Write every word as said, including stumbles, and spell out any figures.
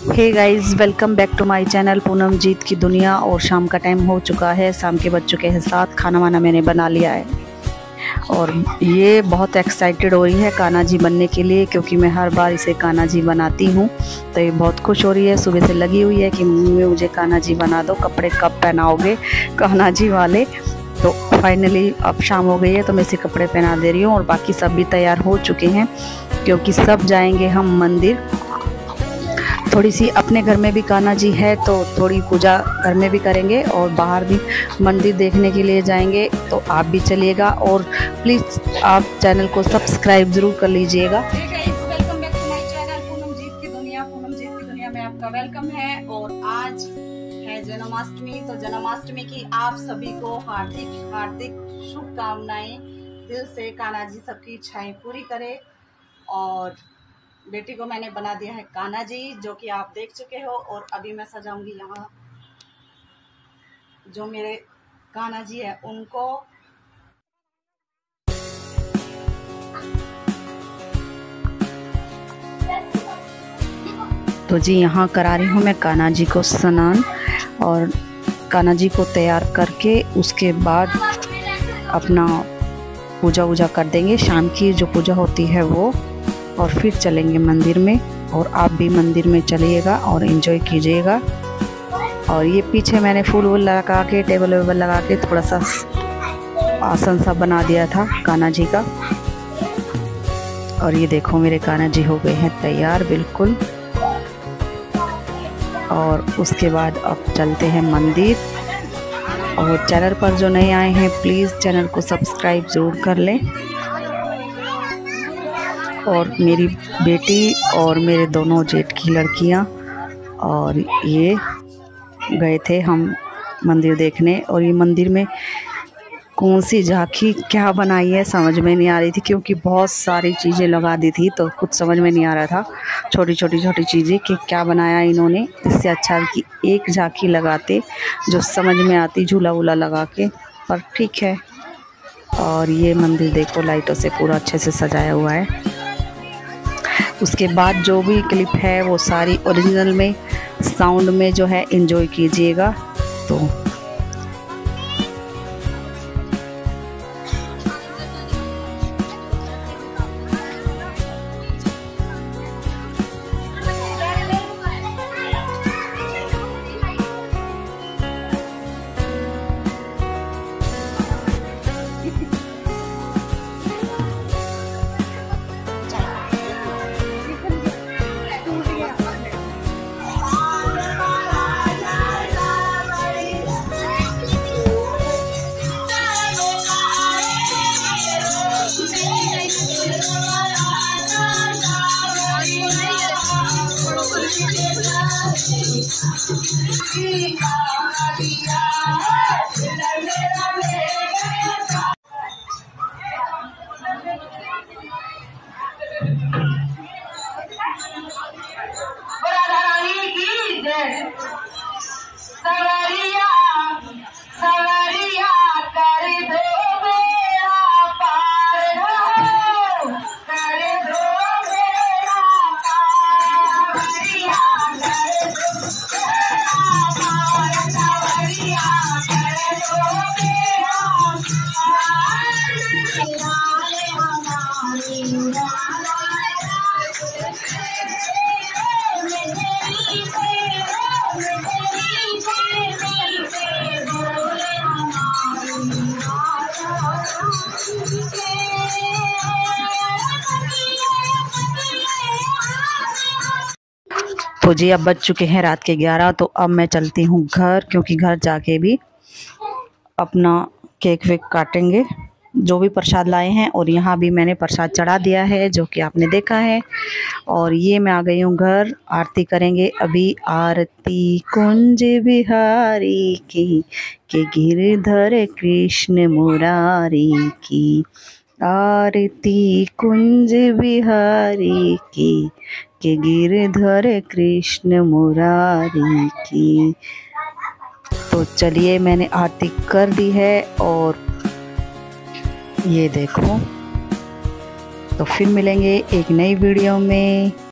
Hey guys, welcome back to my channel Poonam Jeet की दुनिया। और शाम का टाइम हो चुका है, शाम के बज चुके हैं साथ। खाना वाना मैंने बना लिया है और ये बहुत एक्साइटेड हो रही है कान्हा जी बनने के लिए, क्योंकि मैं हर बार इसे कान्हा जी बनाती हूँ। तो ये बहुत खुश हो रही है, सुबह से लगी हुई है कि मम्मी मुझे कान्हा जी बना दो, कपड़े कब पहनाओगे कान्हा जी वाले। तो फाइनली अब शाम हो गई है तो मैं इसे कपड़े पहना दे रही हूँ। और बाकी सब भी तैयार हो चुके हैं, क्योंकि सब जाएंगे हम मंदिर। थोड़ी सी अपने घर में भी कान्हा जी है तो थोड़ी पूजा घर में भी करेंगे और बाहर भी मंदिर देखने के लिए जाएंगे। तो आप भी चलिएगा और प्लीज़ आप चैनल को सब्सक्राइब ज़रूर कर लीजिएगा। Welcome back to my channel Poonam Jeet की दुनिया। पूनम जीत की दुनिया में आपका वेलकम है। और आज है जन्माष्टमी, तो जन्माष्टमी की आप सभी को हार्दिक हार्दिक शुभकामनाएं। दिल से कान्हा जी सबकी इच्छाएं पूरी करे। और बेटी को मैंने बना दिया है कान्हा जी, जो कि आप देख चुके हो। और अभी मैं सजाऊंगी यहाँ जो मेरे कान्हा जी है उनको। तो जी यहाँ करा रही हूँ मैं कान्हा जी को स्नान, और कान्हा जी को तैयार करके उसके बाद अपना पूजा वूजा कर देंगे, शाम की जो पूजा होती है वो। और फिर चलेंगे मंदिर में। और आप भी मंदिर में चलिएगा और एंजॉय कीजिएगा। और ये पीछे मैंने फूल वूल लगा के टेबल वेबल लगा के थोड़ा सा आसन सा बना दिया था कान्हा जी का। और ये देखो मेरे कान्हा जी हो गए हैं तैयार बिल्कुल। और उसके बाद अब चलते हैं मंदिर। और चैनल पर जो नए आए हैं प्लीज़ चैनल को सब्सक्राइब ज़रूर कर लें। और मेरी बेटी और मेरे दोनों जेठ की लड़कियां और ये गए थे हम मंदिर देखने। और ये मंदिर में कौन सी झांकी क्या बनाई है समझ में नहीं आ रही थी, क्योंकि बहुत सारी चीज़ें लगा दी थी तो कुछ समझ में नहीं आ रहा था, छोटी छोटी छोटी चीज़ें कि क्या बनाया इन्होंने। इससे अच्छा कि एक झांकी लगाते जो समझ में आती, झूला वूला लगा के, पर ठीक है। और ये मंदिर देखो लाइटों से पूरा अच्छे से सजाया हुआ है। उसके बाद जो भी क्लिप है वो सारी ओरिजिनल में साउंड में जो है एंजॉय कीजिएगा। तो सवरिया सवरिया कर दो मेरा पार हो, कर दो मेरा पार। सवरिया कर दो मेरा पार, सवरिया कर दो मेरा तो जी अब बज चुके हैं रात के ग्यारह। तो अब मैं चलती हूँ घर, क्योंकि घर जाके भी अपना केक वेक काटेंगे जो भी प्रसाद लाए हैं। और यहाँ भी मैंने प्रसाद चढ़ा दिया है जो कि आपने देखा है। और ये मैं आ गई हूँ घर, आरती करेंगे अभी। आरती कुंज बिहारी की, के गिरधर कृष्ण मुरारी की। आरती कुंज बिहारी की, के गिरधर कृष्ण मुरारी की। तो चलिए मैंने आरती कर दी है। और ये देखो, तो फिर मिलेंगे एक नई वीडियो में।